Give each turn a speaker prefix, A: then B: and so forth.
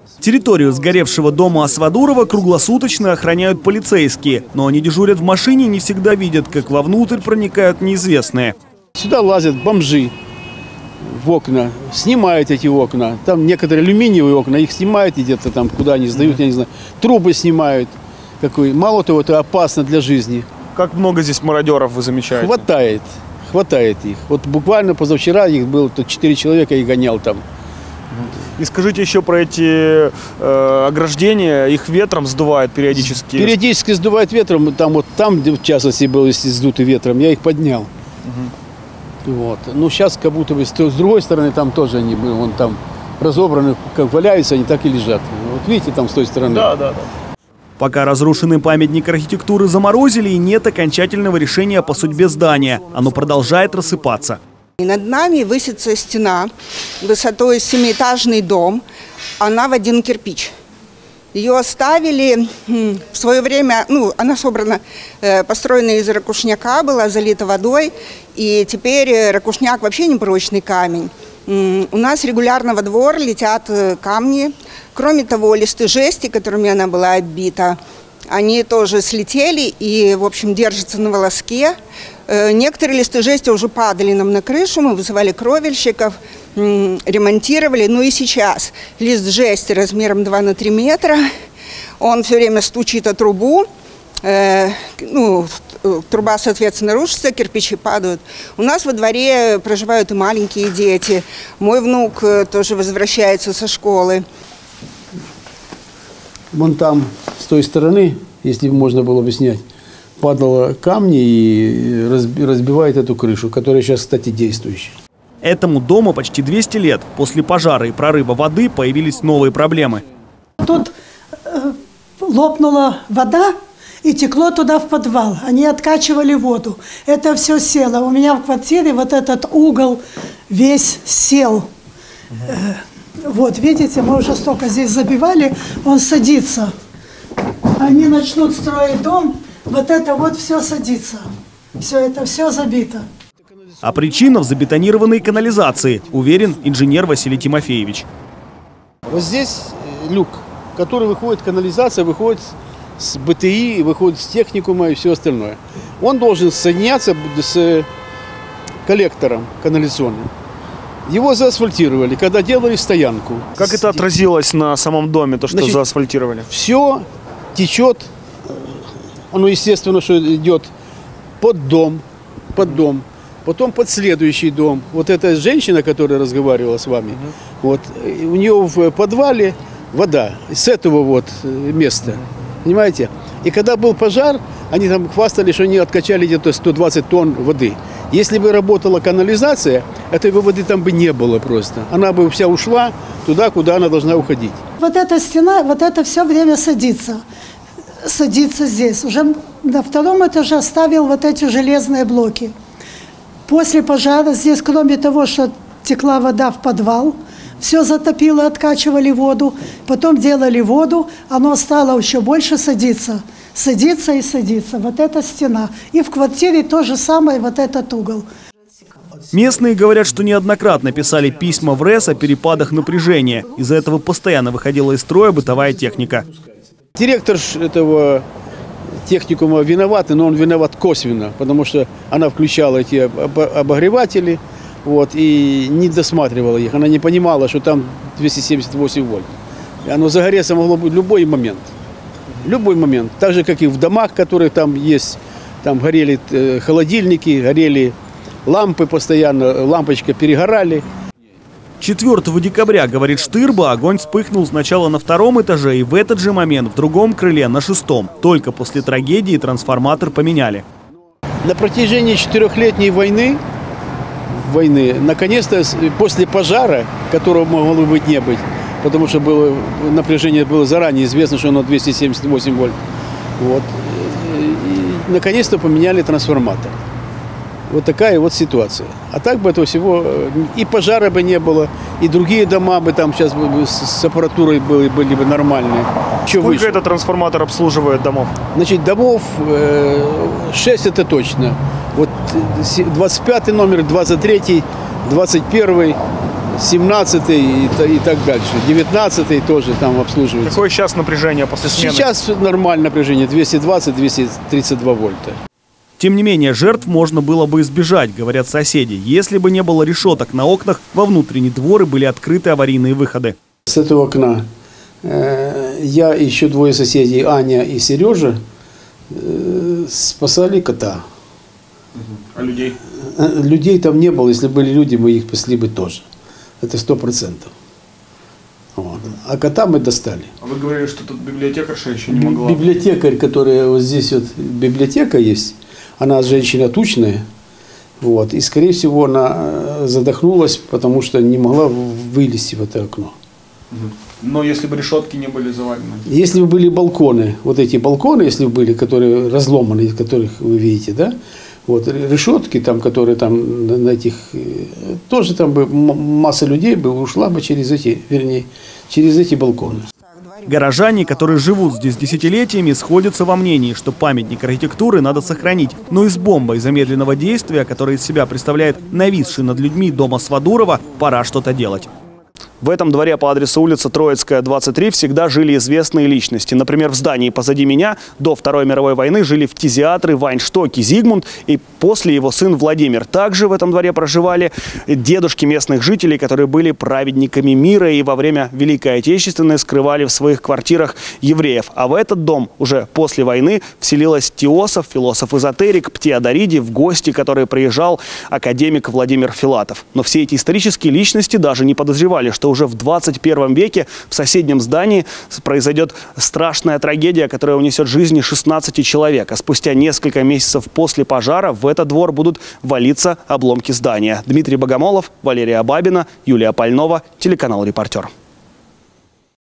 A: Территорию сгоревшего дома Асвадурова круглосуточно охраняют полицейские. Но они дежурят в машине и не всегда видят, как вовнутрь проникают неизвестные.
B: Сюда лазят бомжи в окна, снимают эти окна. Там некоторые алюминиевые окна, их снимают где-то там, куда они сдают, я не знаю. Трубы снимают. Мало того, это опасно для жизни.
C: Как много здесь мародеров вы замечаете?
B: Хватает их. Вот буквально позавчера их было 4 человека и гонял там.
C: И скажите еще про эти ограждения, их ветром сдувает периодически?
B: Периодически сдувает ветром, там в частности было, если сдуты ветром, я их поднял. Вот. Ну сейчас как будто бы с другой стороны там тоже они были, вон там разобраны, как валяются, они так и лежат. Вот видите, там с той стороны.
C: Да.
A: Пока разрушенный памятник архитектуры заморозили и нет окончательного решения по судьбе здания. Оно продолжает рассыпаться.
D: И над нами высится стена высотой 7-этажный дом, она в 1 кирпич. Ее оставили в свое время, она построена из ракушняка, была залита водой, и теперь ракушняк вообще не прочный камень. У нас регулярно во двор летят камни. Кроме того, листы жести, которыми она была оббита, они тоже слетели и, в общем, держатся на волоске. Некоторые листы жести уже падали нам на крышу, мы вызывали кровельщиков, ремонтировали. Ну и сейчас лист жести размером 2 на 3 метра, он все время стучит о трубу. Труба, соответственно, рушится, кирпичи падают. У нас во дворе проживают и маленькие дети. Мой внук тоже возвращается со школы.
B: Вон там, с той стороны, если можно было бы снять, падало камни и разбивает эту крышу, которая сейчас, кстати, действующая.
A: Этому дому почти 200 лет. После пожара и прорыва воды появились новые проблемы.
E: Тут лопнула вода и текло туда в подвал. Они откачивали воду. Это все село. У меня в квартире вот этот угол весь сел. Вот, видите, мы уже столько здесь забивали, он садится. Они начнут строить дом, вот это вот все садится. Все забито.
A: А причина в забетонированной канализации, уверен инженер Василий Тимофеевич.
B: Вот здесь люк, который выходит, канализация выходит с БТИ, выходит с техникума и все остальное. Он должен соединяться с коллектором канализационным. Его заасфальтировали, когда делали стоянку.
C: Как это отразилось на самом доме, то, что заасфальтировали?
B: Все течет, оно естественно, что идет под дом, потом под следующий дом. Вот эта женщина, которая разговаривала с вами, вот, у нее в подвале вода с этого вот места, понимаете? И когда был пожар, они там хвастались, что они откачали где-то 120 тонн воды. Если бы работала канализация, этой воды там бы не было просто. Она бы вся ушла туда, куда она должна уходить.
E: Вот эта стена, вот это все время садится. Садится здесь. Уже на 2-м этаже оставил вот эти железные блоки. После пожара здесь, кроме того, что текла вода в подвал, все затопило, откачивали воду, потом делали воду, оно стало еще больше садиться. Садится и садится. Вот эта стена. И в квартире то же самое, вот этот угол.
A: Местные говорят, что неоднократно писали письма в РЭС о перепадах напряжения. Из-за этого постоянно выходила из строя бытовая техника.
B: Директор этого техникума виноват, но он виноват косвенно, потому что она включала эти обогреватели вот, и не досматривала их. Она не понимала, что там 278 вольт. И оно загореться могло быть в любой момент. Любой момент. Так же, как и в домах, которые там есть. Там горели холодильники, горели лампы постоянно, лампочки перегорали.
A: 4 декабря, говорит Штырба, огонь вспыхнул сначала на 2-м этаже и в этот же момент в другом крыле на 6-м. Только после трагедии трансформатор поменяли.
B: На протяжении 4-летней войны, наконец-то после пожара, которого могло быть не быть, потому что напряжение было заранее известно, что оно 278 вольт. Вот. Наконец-то поменяли трансформатор. Вот такая вот ситуация. А так бы этого всего и пожара бы не было, и другие дома бы там сейчас с аппаратурой были бы нормальные.
C: Сколько этот трансформатор обслуживает домов?
B: Значит, домов 6 это точно. Вот 25 номер, 23, 21, 17-й и так дальше. 19-й тоже там обслуживается.
C: Какое сейчас напряжение после смены?
B: Сейчас нормальное напряжение, 220-232 вольта.
A: Тем не менее, жертв можно было бы избежать, говорят соседи, если бы не было решеток на окнах, во внутренний двор и были открыты аварийные выходы.
B: С этого окна я и еще двое соседей, Аня и Сережа, спасали кота.
C: А людей?
B: Людей там не было, если были люди, мы их спасли бы тоже. Это 100%. Вот. А кота мы достали.
C: А вы говорили, что тут библиотекарша еще не могла.
B: Библиотекарь, которая вот здесь вот, библиотека есть, она женщина тучная, вот, и скорее всего она задохнулась, потому что не могла вылезти в это окно.
C: Но если бы решетки не были завалены?
B: Если бы были балконы, вот эти балконы, если бы были, которые разломаны, из которых вы видите, да, вот, решетки там, которые там на этих, тоже там бы масса людей бы ушла бы через эти, вернее, через эти балконы.
A: Горожане, которые живут здесь десятилетиями, сходятся во мнении, что памятник архитектуры надо сохранить. Но и с бомбой замедленного действия, которая из себя представляет нависший над людьми дом Асвадурова, пора что-то делать. В этом дворе по адресу улица Троицкая, 23 всегда жили известные личности. Например, в здании позади меня до Второй мировой войны жили фтизиатры Вайншток и Зигмунд, и после его сын Владимир. Также в этом дворе проживали дедушки местных жителей, которые были праведниками мира и во время Великой Отечественной скрывали в своих квартирах евреев. А в этот дом уже после войны вселилась теософ, философ-эзотерик Птиадориди, в гости, который приезжал академик Владимир Филатов. Но все эти исторические личности даже не подозревали, что уже в 21 веке в соседнем здании произойдет страшная трагедия, которая унесет жизни 16 человек. А спустя несколько месяцев после пожара в этот двор будут валиться обломки здания. Дмитрий Богомолов, Валерия Бабина, Юлия Пальнова, телеканал «Репортер».